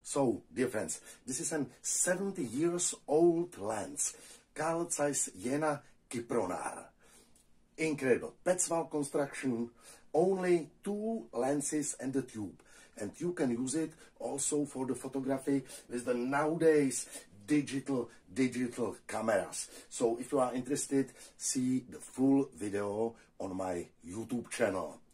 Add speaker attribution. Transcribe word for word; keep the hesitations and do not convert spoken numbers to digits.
Speaker 1: So, dear friends, this is a seventy years old lens, Carl Zeiss Jena Kypronar. Incredible Petzval construction, only two lenses and a tube. And you can use it also for the photography with the nowadays digital, digital cameras. So if you are interested, see the full video on my YouTube channel.